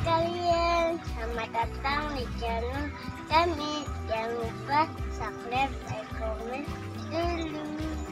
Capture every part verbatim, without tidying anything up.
sekalian, selamat datang di channel kami. Jangan lupa subscribe, like, komen dulu.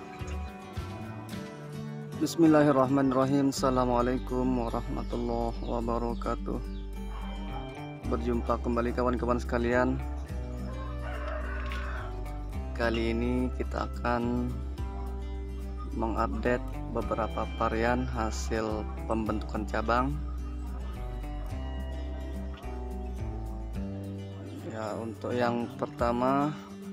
Bismillahirrahmanirrahim. Assalamualaikum warahmatullahi wabarakatuh. Berjumpa kembali kawan-kawan sekalian. Kali ini kita akan mengupdate beberapa varian hasil pembentukan cabang. Ya, untuk yang pertama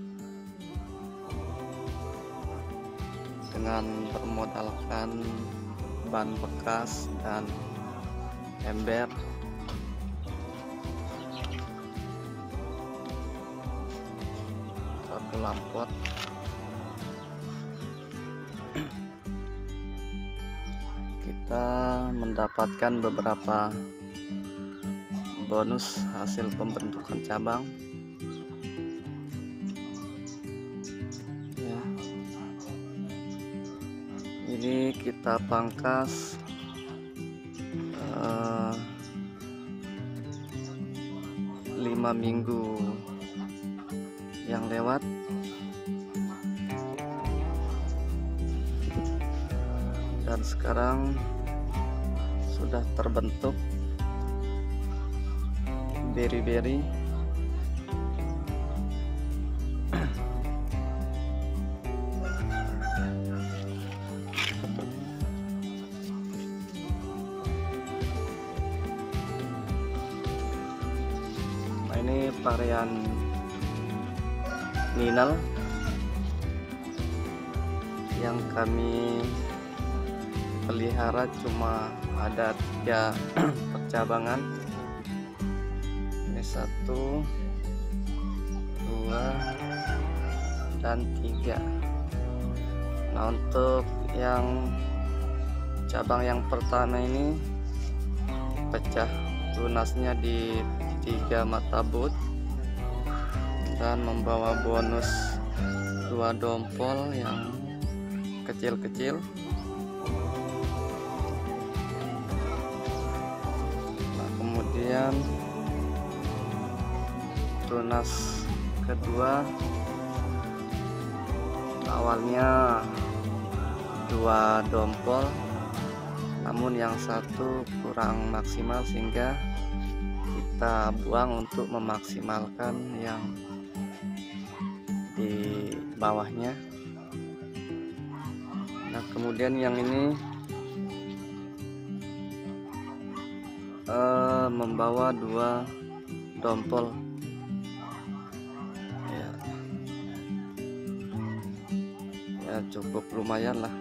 dengan bermodalkan ban bekas dan ember, satu lampot, kita mendapatkan beberapa bonus hasil pembentukan cabang. Ya, ini kita pangkas uh, lima minggu yang lewat. Dan sekarang sudah terbentuk beri-beri. Nah, ini varian Ninal yang kami pelihara, cuma ada tiga percabangan. Ini satu, dua, dan tiga. Nah, untuk yang cabang yang pertama ini pecah tunasnya di tiga mata boot dan membawa bonus dua dompol yang kecil-kecil. Kemudian tunas kedua awalnya dua dompol, namun yang satu kurang maksimal sehingga kita buang untuk memaksimalkan yang di bawahnya. Nah, kemudian yang ini Uh, membawa dua dompol. Ya, ya cukup lumayan lah.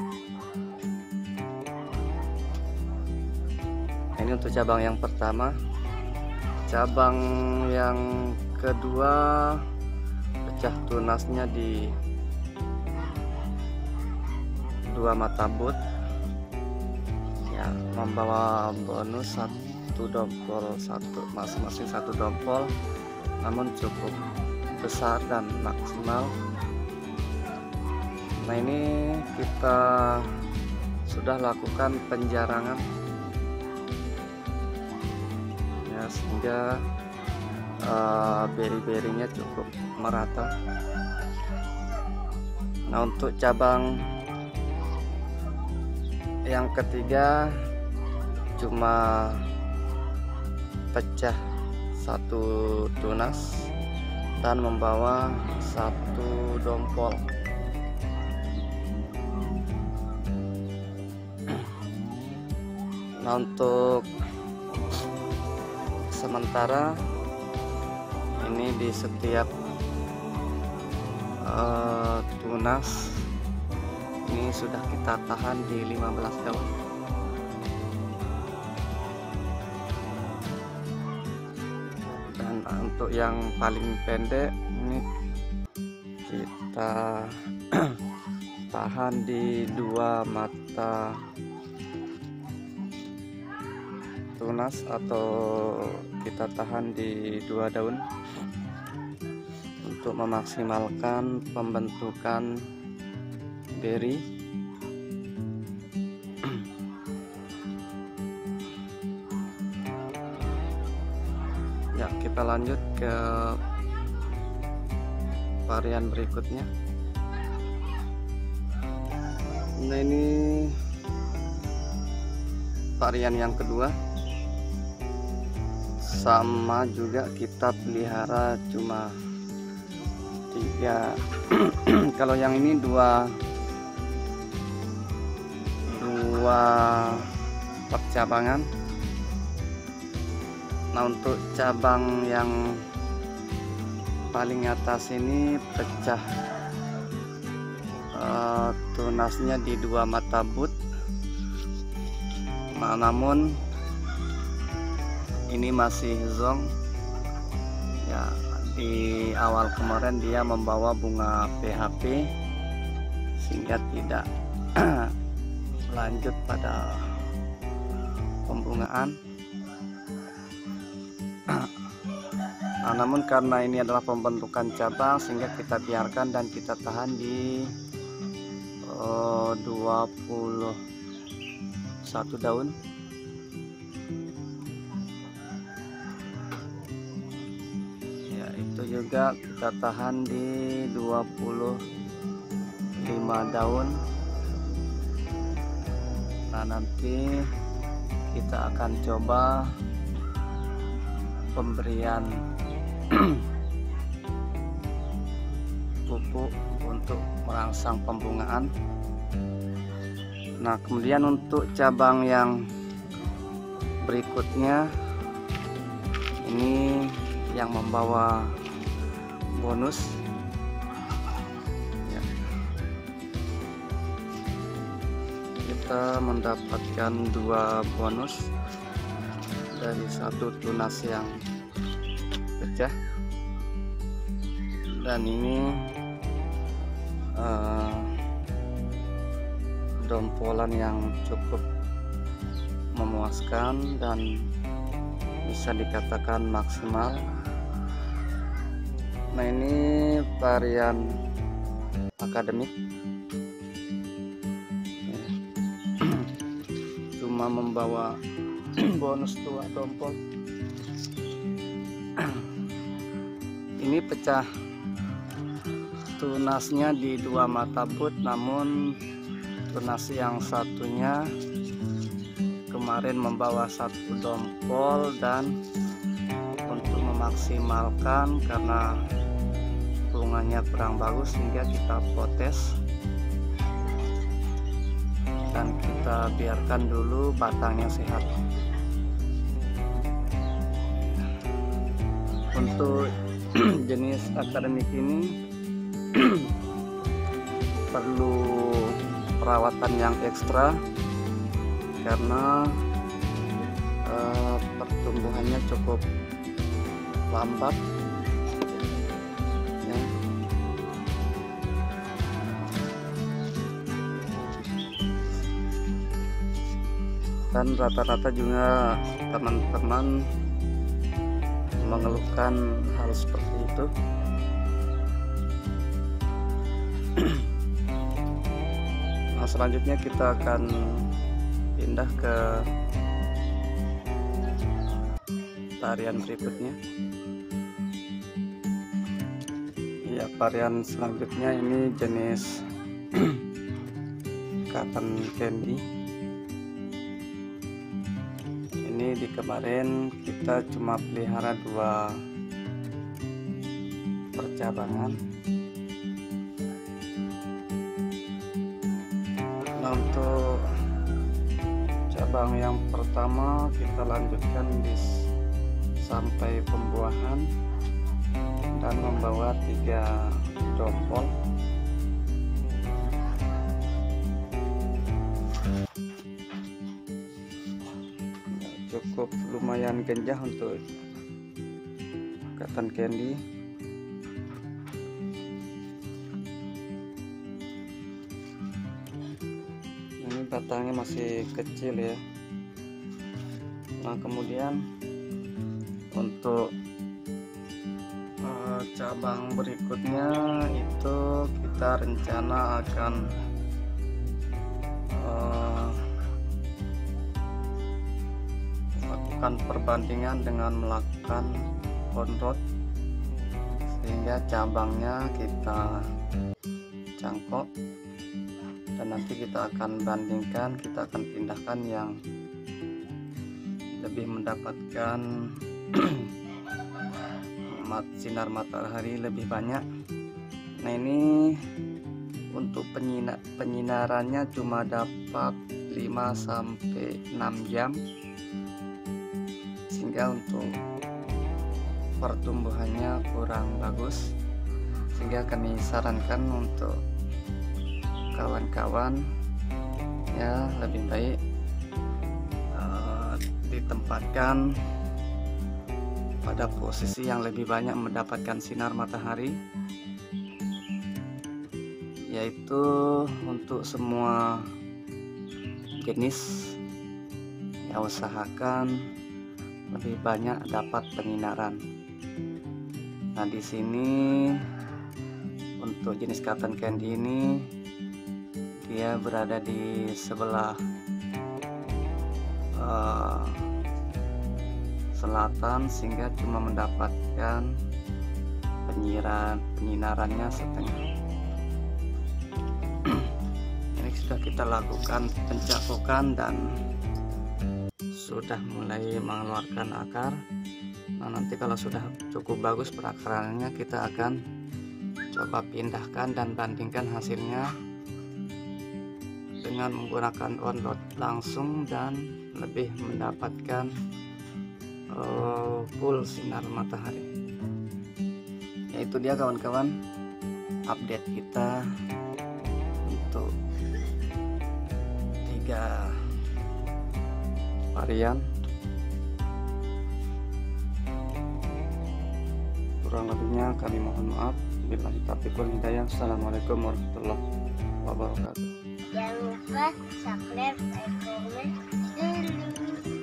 Ini untuk cabang yang pertama. Cabang yang kedua pecah tunasnya di dua mata boot, membawa bonus satu dompol, satu masing-masing satu dompol, namun cukup besar dan maksimal. Nah, ini kita sudah lakukan penjarangan ya, sehingga uh, beri-berinya cukup merata. Nah, untuk cabang yang ketiga cuma pecah satu tunas dan membawa satu dompol. Nah, untuk sementara ini di setiap uh, tunas ini sudah kita tahan di lima belas daun. Dan untuk yang paling pendek ini kita tahan di dua mata tunas atau kita tahan di dua daun untuk memaksimalkan pembentukan beri. lanjut ke varian berikutnya. Nah, ini varian yang kedua, sama juga kita pelihara cuma tiga. Kalau yang ini dua dua percabangan. Nah, untuk cabang yang paling atas ini pecah uh, tunasnya di dua mata but. Nah, namun ini masih zong ya. Di awal kemarin dia membawa bunga P H P sehingga tidak lanjut pada pembungaan. Nah, namun karena ini adalah pembentukan cabang sehingga kita biarkan dan kita tahan di uh, dua puluh satu daun. Ya, itu juga kita tahan di dua puluh lima daun. Nah, nanti kita akan coba pemberian pupuk untuk merangsang pembungaan. Nah, kemudian untuk cabang yang berikutnya ini yang membawa bonus ya. Kita mendapatkan dua bonus dari satu tunas yang pecah, dan ini uh, dompolan yang cukup memuaskan dan bisa dikatakan maksimal. Nah, ini varian akademik cuma membawa bonus dua dompol. Ini pecah tunasnya di dua mata but, namun tunas yang satunya kemarin membawa satu dompol, dan untuk memaksimalkan karena bunganya kurang bagus sehingga kita potes dan kita biarkan dulu batangnya sehat. Untuk jenis akademik ini perlu perawatan yang ekstra karena uh, pertumbuhannya cukup lambat ya. Dan rata-rata juga teman-teman mengeluhkan hal seperti itu. Nah, selanjutnya kita akan pindah ke varian berikutnya. Ya, varian selanjutnya ini jenis cotton candy. Ini di kemarin kita cuma pelihara dua percabangan. Nah, untuk cabang yang pertama kita lanjutkan di sampai pembuahan dan membawa tiga dompol. Cukup lumayan genjah untuk cotton candy. Ini batangnya masih kecil ya. Nah, kemudian untuk uh, cabang berikutnya itu kita rencana akan uh, melakukan perbandingan dengan melakukan on road, sehingga cabangnya kita cangkok dan nanti kita akan bandingkan, kita akan pindahkan yang lebih mendapatkan sinar matahari lebih banyak. Nah, ini untuk penyina, penyinarannya cuma dapat lima sampai enam jam, sehingga untuk pertumbuhannya kurang bagus, sehingga kami sarankan untuk kawan-kawan ya lebih baik uh, ditempatkan pada posisi yang lebih banyak mendapatkan sinar matahari, yaitu untuk semua jenis ya usahakan lebih banyak dapat penyinaran. Nah, di sini untuk jenis cotton candy ini dia berada di sebelah uh, selatan, sehingga cuma mendapatkan penyiaran penyinarannya setengah. Ini sudah kita lakukan pencakokan dan sudah mulai mengeluarkan akar. Nah, nanti kalau sudah cukup bagus perakarannya, kita akan coba pindahkan dan bandingkan hasilnya dengan menggunakan on road langsung dan lebih mendapatkan uh, full sinar matahari. Yaitu dia kawan-kawan update kita untuk tiga varian. Kurang lebihnya kami mohon maaf. Billahi taufiq wal hidayah. Assalamualaikum warahmatullahi wabarakatuh. Jangan lupa subscribe, like, comment, dan